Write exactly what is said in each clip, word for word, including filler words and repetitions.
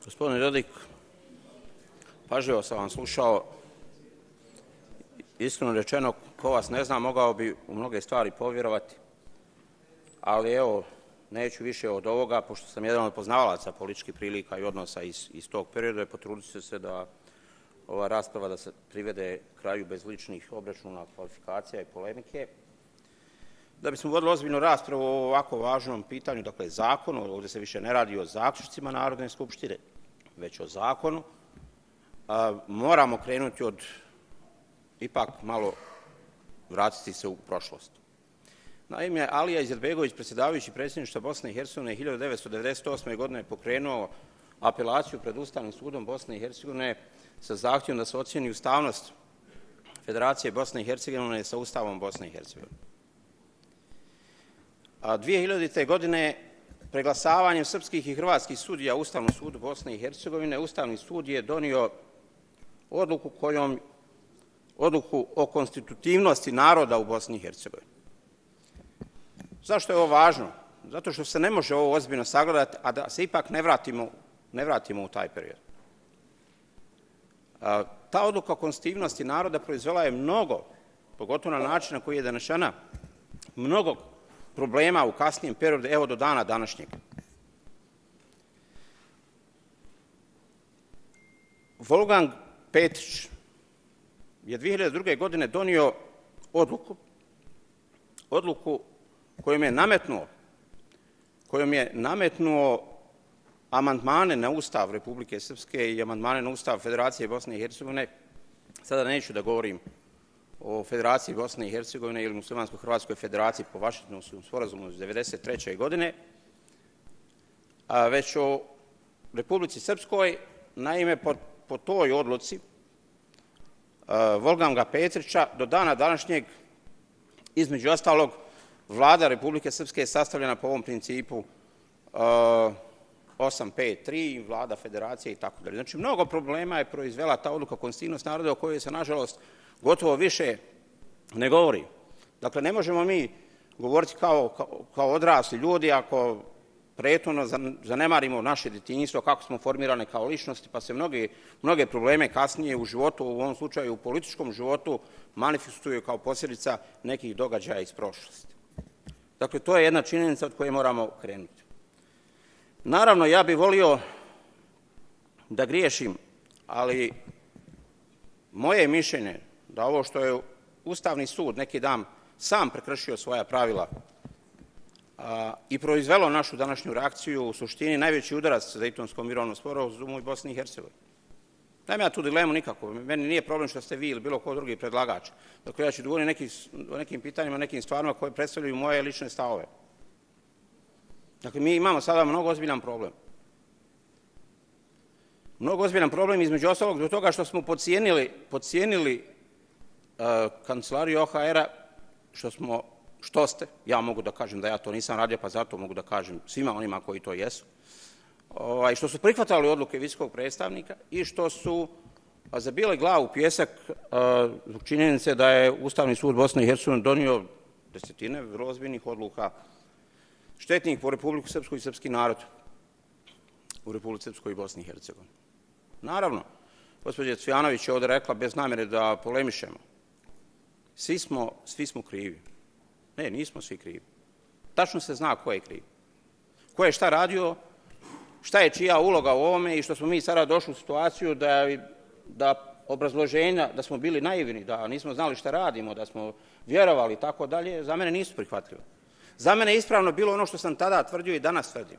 Gospodine Dodik, pažljivo sam vam slušao. Iskreno rečeno, ko vas ne zna, mogao bi u mnoge stvari povjerovati, ali evo, neću više od ovoga, pošto sam jedan od poznavalaca političkih prilika i odnosa iz, iz tog perioda, i potrudit ću se da ova rasprava da se privede kraju bez ličnih obračuna, kvalifikacija i polemike. Da bismo vodili ozbiljnu raspravu o ovako važnom pitanju, dakle zakonu, ovdje se više ne radi o zaključcima Narodne skupštine, već o zakonu, a, moramo krenuti od, ipak malo vratiti se u prošlost. Naime, Alija Izetbegović, predsjedavajući predsjedništva Bosne i Hercegovine, hiljadu devetsto devedeset osme. godine pokrenuo apelaciju pred Ustavnim sudom Bosne i Hercegovine sa zahtjevom da se ocijeni ustavnost Federacije Bosne i Hercegovine sa Ustavom Bosne i Hercegovine. A dvije hiljadite. godine preglasavanjem srpskih i hrvatskih sudija u Ustavnom sudu Bosne i Hercegovine, Ustavni sud je donio odluku kojom odluku o konstitutivnosti naroda u Bosni i Hercegovini. Zašto je ovo važno? Zato što se ne može ovo ozbiljno sagledati, a da se ipak ne vratimo, ne vratimo u taj period. A, ta odluka o konstitutivnosti naroda proizvela je mnogo, pogotovo na način na koji je donešena, mnogo problema u kasnijem periodu, evo do dana današnjeg. Wolfgang Petrić je dvije hiljade druge. godine donio odluku, odluku kojom je nametnuo, kojom je nametnuo amandmane na Ustav Republike Srpske i amandmane na Ustav Federacije Bosne i Hercegovine. Sada neću da govorim o Federaciji Bosne i Hercegovine ili Muslimansko-Hrvatskoj federaciji po Vašingtonskom sporazumu iz devedeset treće. godine, a već o Republici Srpskoj. Naime, po, po toj odluci Wolfganga Petrića do dana današnjeg, između ostalog, Vlada Republike Srpske je sastavljena po ovom principu osam pet tri, Vlada Federacije i tako dalje. Znači, mnogo problema je proizvela ta odluka o konstitutivnosti naroda o kojoj se, nažalost, gotovo više ne govori. Dakle, ne možemo mi govoriti kao, kao, kao odrasli ljudi ako prethodno zanemarimo naše djetinjstvo, kako smo formirane kao ličnosti, pa se mnoge, mnoge probleme kasnije u životu, u ovom slučaju u političkom životu, manifestuju kao posljedica nekih događaja iz prošlosti. Dakle, to je jedna činjenica od koje moramo krenuti. Naravno, ja bih volio da griješim, ali moje mišljenje da ovo što je Ustavni sud neki dan sam prekršio svoja pravila a, i proizvelo našu današnju reakciju, u suštini najveći udarac Dejtonskom mirovnom sporazumu i Bosni i Hercegovini. Nema ja tu dilemu nikako. Meni nije problem što ste vi ili bilo ko drugi predlagač. Dakle, ja ću govoriti neki, o nekim pitanjima, o nekim stvarima koje predstavljaju moje lične stavove. Dakle, mi imamo sada mnogo ozbiljan problem. Mnogo ozbiljan problem, između ostalog, do toga što smo podcijenili, podcijenili uh, kancelariju O H R-a, što smo, što ste, ja mogu da kažem da ja to nisam radio, pa zato mogu da kažem svima onima koji to jesu, ovaj, što su prihvatali odluke visokog predstavnika i što su zabili glavu u pjesak uh, činjenice da je Ustavni sud Bosne i Hercegovine donio desetine vrlo ozbiljnih odluka štetnih po Republiku Srpsku i srpski narod u Republici Srpskoj i Bosni i Hercegovini. Naravno, gospođa Cvijanović je ovdje rekla bez namjere da polemišemo. Svi smo, svi smo krivi. Ne, nismo svi krivi. Tačno se zna ko je kriv. Ko je šta radio, šta je čija uloga u ovome i što smo mi sada došli u situaciju da, da obrazloženja, da smo bili naivni, da nismo znali šta radimo, da smo vjerovali i tako dalje, za mene nisu prihvatljivo. Za mene je ispravno bilo ono što sam tada tvrdio i danas tvrdim.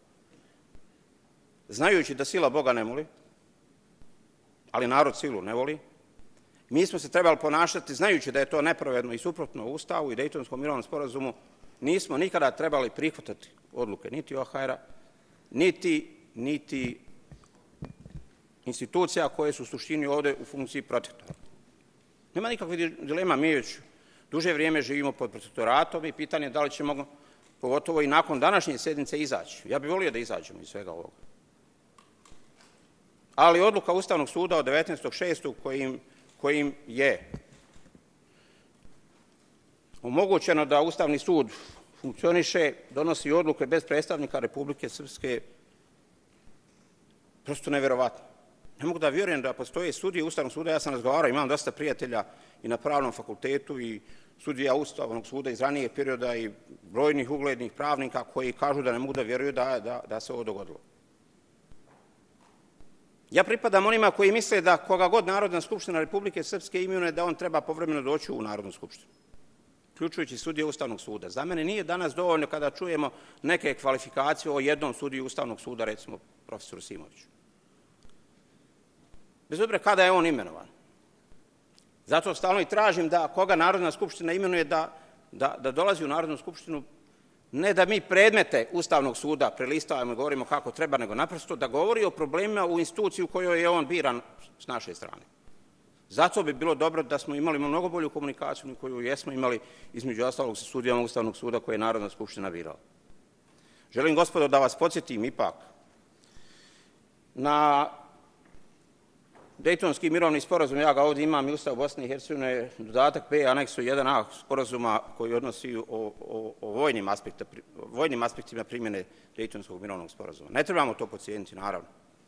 Znajući da sila Boga ne moli, ali narod silu ne voli, mi smo se trebali ponašati, znajući da je to nepravedno i suprotno Ustavu i Dejtonskom mirovnom sporazumu, nismo nikada trebali prihvatati odluke niti O H R-a, niti, niti institucija koje su u suštini ovdje u funkciji protektora. Nema nikakvih dilema, mi već duže vrijeme živimo pod protektoratom i pitanje je da li ćemo, pogotovo i nakon današnje sjednice, izaći. Ja bih volio da izađemo iz svega ovoga. Ali odluka Ustavnog suda od devetnaestog šestog kojim, kojim je omogućeno da Ustavni sud funkcioniše, donosi odluke bez predstavnika Republike Srpske, Prosto neverovatno. Ne mogu da vjerujem da postoje sudije Ustavnog suda, ja sam razgovarao, imam dosta prijatelja i na pravnom fakultetu i sudija Ustavnog suda iz ranijeg perioda i brojnih uglednih pravnika koji kažu da ne mogu da vjeruju da, da, da se ovo dogodilo. Ja pripadam onima koji misle da koga god Narodna skupština Republike Srpske imenuje da on treba povremeno doći u Narodnu skupštinu, uključujući sudije Ustavnog suda. Za mene nije danas dovoljno kada čujemo neke kvalifikacije o jednom sudiju Ustavnog suda, recimo profesoru Simoviću. Bez obzira kada je on imenovan. Zato stalno i tražim da koga Narodna skupština imenuje da, da, da dolazi u Narodnu skupštinu, ne da mi predmete Ustavnog suda prelistavamo i govorimo kako treba, nego naprosto da govori o problemima u instituciji u kojoj je on biran s naše strane. Zato bi bilo dobro da smo imali mnogo bolju komunikaciju koju jesmo imali između ostalog sa sudijama Ustavnog suda koje je Narodna skupština birala. Želim, gospodo, da vas podsjetim ipak na Dejtonski mirovni sporazum, ja ga ovdje imam, i Ustav Bosne i Hercegovine, dodatak B, aneksu jedan a sporazuma koji odnosi o, o, o vojnim, aspekta, vojnim aspektima primjene Dejtonskog mirovnog sporazuma. Ne trebamo to podcijeniti, naravno.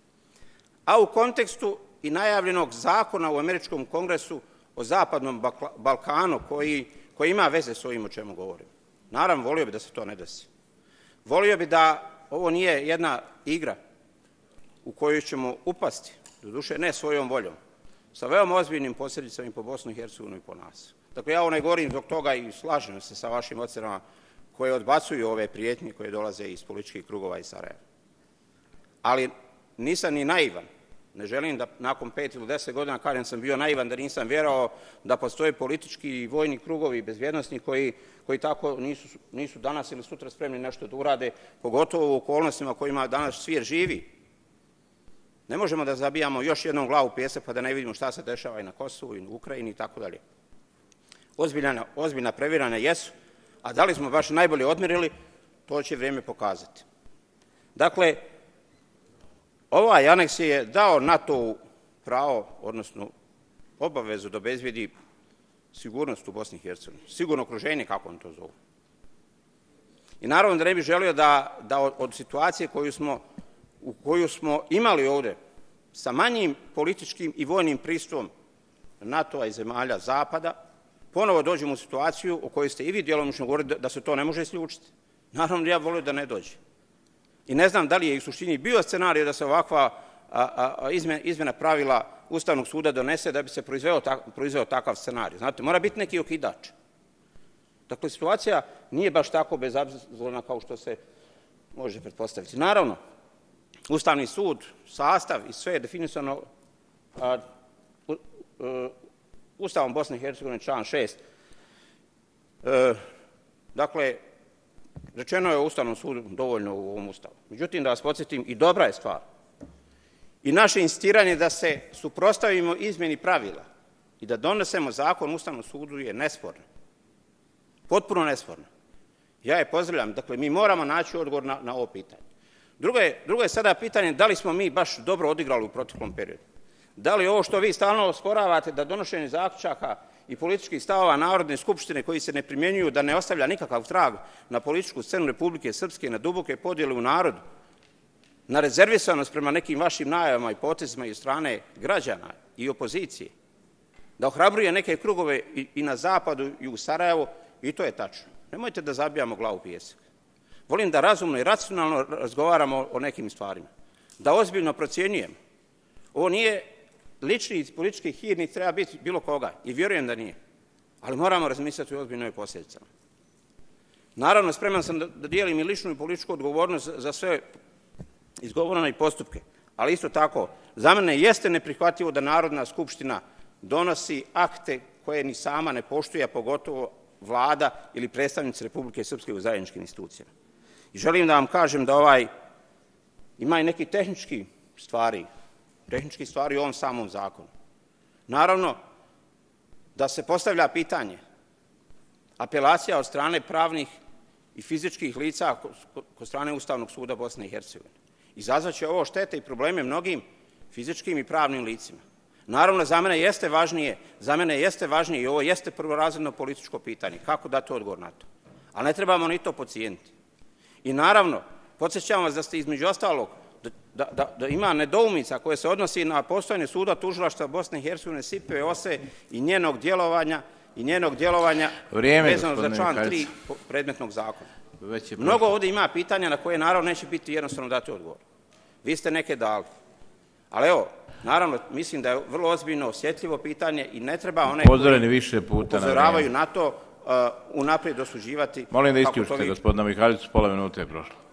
A u kontekstu i najavljenog zakona u Američkom kongresu o Zapadnom Balkanu koji, koji ima veze s ovim o čemu govorim. Naravno, volio bi da se to ne desi. Volio bi da ovo nije jedna igra u kojoj ćemo upasti, doduše ne svojom voljom, sa veoma ozbiljnim posljedicama i po Bosnu i Hercegovinu i po nas. Dakle, ja ovo ne govorim zbog toga i slažem se sa vašim ocenama koje odbacuju ove prijetnje koje dolaze iz političkih krugova iz Sarajeva. Ali nisam ni naivan. Ne želim da nakon pet ili deset godina kažem sam bio naivan, da nisam vjerovao da postoje politički i vojni krugovi bezbjednosni koji, koji tako nisu, nisu danas ili sutra spremni nešto da urade, pogotovo u okolnostima kojima danas svijet živi. Ne možemo da zabijamo još jednom glavu u pijesak pa da ne vidimo šta se dešava i na Kosovu i u Ukrajini i tako dalje. Ozbiljna, ozbiljna previranja jesu, a da li smo baš najbolje odmirili, to će vrijeme pokazati. Dakle, ovaj aneks je dao NATO pravo, odnosno obavezu da obezbedi sigurnost u Bosni i Hercegovini, sigurno okruženje, kako on to zovu. I naravno da ne bih želio da, da od, od situacije koju smo, u koju smo imali ovdje sa manjim političkim i vojnim pristupom NATO-a i zemalja Zapada, ponovo dođemo u situaciju o kojoj ste i vi djelomično govorili da, da se to ne može isključiti. Naravno da ja volio da ne dođe. I ne znam da li je u suštini bio scenarij da se ovakva a, a, izmjena, izmjena pravila Ustavnog suda donese da bi se proizveo, tak, proizveo takav scenarij. Znate, mora biti neki okidač. Dakle, situacija nije baš tako bezobzirna kao što se može pretpostaviti. Naravno, Ustavni sud, sastav i sve je definisano a, u, u, Ustavom Bosne i Hercegovine, član šest. E, dakle, rečeno je o Ustavnom sudu dovoljno u ovom Ustavu. Međutim, da vas podsjetim, i dobra je stvar. I naše insistiranje da se suprotstavimo izmjeni pravila i da donesemo zakon o Ustavnom sudu je nesporno. Potpuno nesporno. Ja je pozdravljam. Dakle, mi moramo naći odgovor na, na ovo pitanje. Drugo je, drugo je sada pitanje da li smo mi baš dobro odigrali u proteklom periodu. Da li ovo što vi stalno osporavate da donošenje zaključaka i političkih stavova Narodne skupštine koji se ne primjenjuju, da ne ostavlja nikakav trag na političku scenu Republike Srpske, na duboke podjele u narodu, na rezervisanost prema nekim vašim najavama i potezima i od strane građana i opozicije, da ohrabruje neke krugove i, i na zapadu i u Sarajevu, i to je tačno. Nemojte da zabijamo glavu u pijesak. Volim da razumno i racionalno razgovaramo o nekim stvarima, da ozbiljno procjenjujemo. Ovo nije lični politički hir, ni treba biti bilo koga, i vjerujem da nije, ali moramo razmisliti o ozbiljnoj posljedicama. Naravno, spreman sam da, da dijelim i ličnu i političku odgovornost za sve izgovorene postupke, ali isto tako, za mene jeste neprihvatljivo da Narodna skupština donosi akte koje ni sama ne poštuje, a pogotovo vlada ili predstavnici Republike Srpske u zajedničkim institucijama. I želim da vam kažem da ovaj ima i neki tehnički stvari, tehnički stvari u ovom samom zakonu. Naravno, da se postavlja pitanje apelacija od strane pravnih i fizičkih lica kod strane Ustavnog suda Bosne i Hercegovine. Izazvaće ovo štete i probleme mnogim fizičkim i pravnim licima. Naravno, za mene jeste važnije, za mene jeste važnije i ovo jeste prvorazredno političko pitanje. Kako dati odgovor na to? Ali ne trebamo ni to podcijeniti. I naravno, podsjećam vas da ste između ostalog da, da, da ima nedoumica koje se odnosi na postojanje suda tužilaštva Bosne i Hercegovine, Sipe Ose i njenog djelovanja i njenog djelovanja Vrijeme, vezano za član tri predmetnog zakona. Mnogo ovdje ima pitanja na koje naravno neće biti jednostavno dati odgovor. Vi ste neke dali. Ali evo, naravno, mislim da je vrlo ozbiljno, osjetljivo pitanje i ne treba one koji više puta upozoravaju na to uh, unaprijed osuđivati. Molim da isključite, gospodina Mihajlovića, pola minute je prošlo.